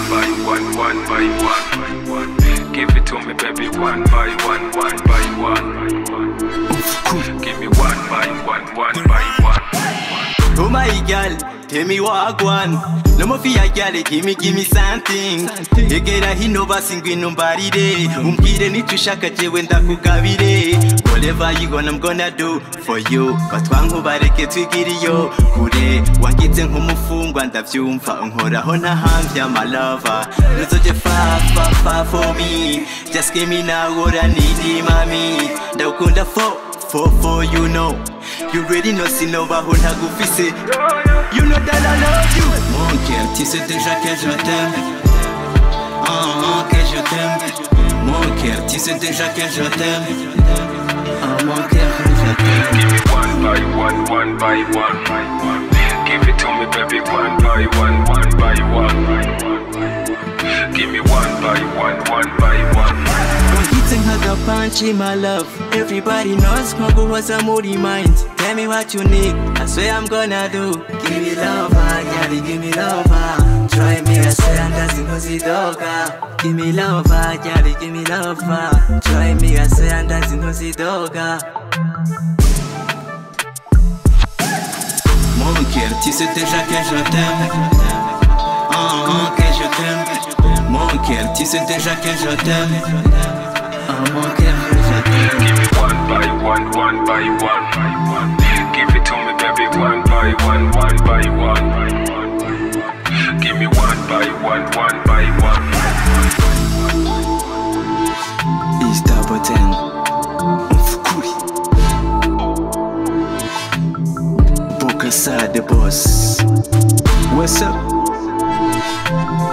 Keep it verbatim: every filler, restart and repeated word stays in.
by one, one by one. Give it to me, baby, one by one, one by one. Give me one by one, one by one. Oh my girl, tell me what I want. No more fear, girl, give me, give me something. You get a hino basingwe nobody day. Umpire ni tushaka jewe ndakugabire. Whatever you gonna, I'm gonna do for you. Batwangu bareke twigiriyo kure. Wangitse nk'umufungwa ndavyumva unkoraho ntahamvya my lover. Nuzoje far, far, far for me. Just give me now what I need, mami. Ndakunda for, for, for you know. You already know si no baho ntagufise. You know that I love you. Mon cœur, tu sais déjà que je t'aime. Ah ah que je t'aime. Mon cœur, tu sais déjà que je t'aime. Ah mon cœur, je t'aime. Give me one by one, one by one, by one. Give it to me, baby, one by one, one by one. Give me one by one, one by one. Eating like a punchy, my love. Everybody knows Mago was a moody mind. Tell me what you need, I swear I'm gonna do. Give me love, yeah, give me love. Try me, I swear I'm dancing cause it's dogga. Give me love, yeah, give me love. Try me, I swear I'm dancing cause it's dogga. Mon cœur, tu sais déjà que je t'aime. Ah, ah, que je t'aime. Mon cœur, tu sais déjà que je t'aime. Ah, mon cœur, je t'aime. Give me one by one, one by one. Give it to me, baby, one by one, one by one. Give me one by one, one by one. It's double ten. BOKASSA the boss. What's up?